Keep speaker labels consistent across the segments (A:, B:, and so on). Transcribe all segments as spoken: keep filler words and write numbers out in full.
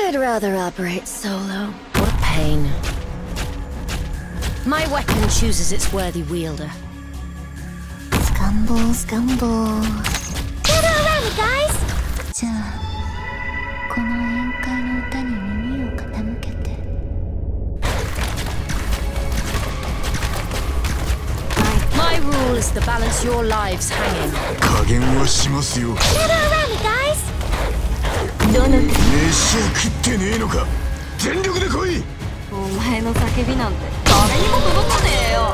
A: I'd rather operate solo. What a pain. My weapon chooses its worthy wielder.
B: Scumble, scumble.
A: Gather around me, guys!
B: じゃあ、この宴会の歌に耳を傾けて。
A: My rule is to balance your lives hanging.
C: 加減はしますよ。
A: Gather around me, guys!
B: どの
C: 飯は食ってねえのか。全力で来い。
B: お前の叫びなんて誰にも届かねえよ。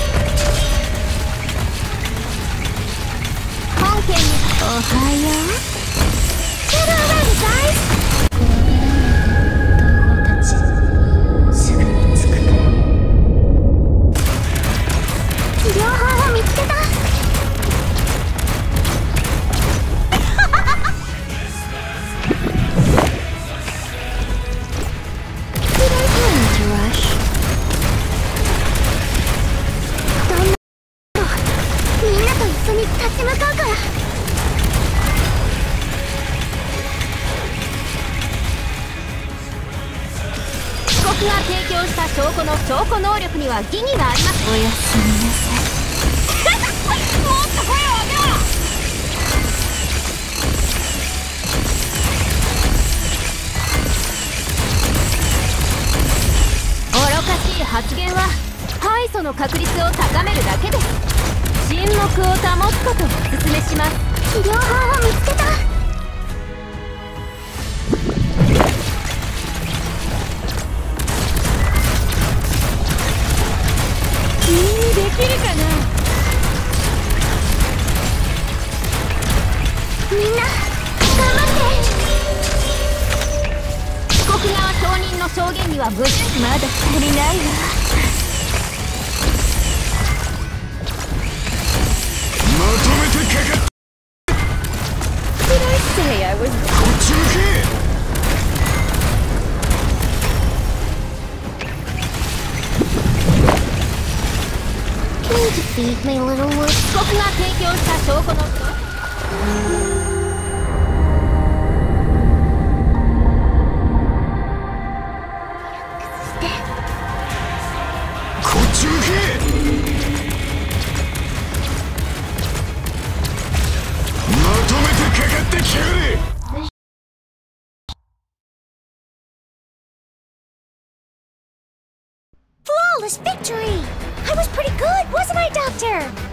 A: 本家に
B: おはよう。
A: Gather around me, guys!
B: 同胞たち、すぐに着くから。
A: 両方を見つけた。立ち向かうから。被告が提供した証拠の証拠能力には疑義があります。
B: おやすみなさい。
A: もっと声を上げろ。愚かしい発言は敗訴の確率を高めるだけです。沈黙を保つことをお勧めします。両方を見つけた。君にできるかな。みんな頑張って。被告側証人の証言には無事。
B: まだ足りないわ。
C: まとめてかかっ。
A: Did I say I was...
C: こっち向け。
A: Can you defeat me, little one? 被告が提供した証拠の。
C: こっち向け。まとめてかかってきやがれ。
A: Flawless victory! I was pretty good, wasn't I, Doctor?